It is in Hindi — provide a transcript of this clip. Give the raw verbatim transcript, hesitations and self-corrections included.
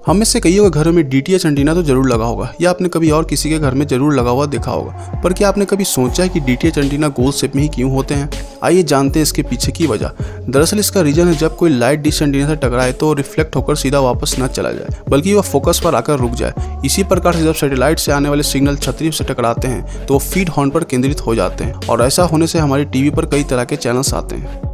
हम में से कईयों के घरों में डी टी एच एंटीना तो जरूर लगा होगा या आपने कभी और किसी के घर में जरूर लगा हुआ देखा होगा, पर क्या आपने कभी सोचा है कि डी टी एच एंटीना गोल शेप में ही क्यों होते हैं? आइए जानते हैं इसके पीछे की वजह। दरअसल इसका रीजन है जब कोई लाइट डिश एंटीना से टकराए तो रिफ्लेक्ट होकर सीधा वापस न चला जाए, बल्कि वह फोकस पर आकर रुक जाए। इसी प्रकार से जब सैटेलाइट से आने वाले सिग्नल छतरी से टकराते हैं तो वो फीड हॉर्न पर केंद्रित हो जाते हैं और ऐसा होने से हमारी टीवी पर कई तरह के चैनल्स आते हैं।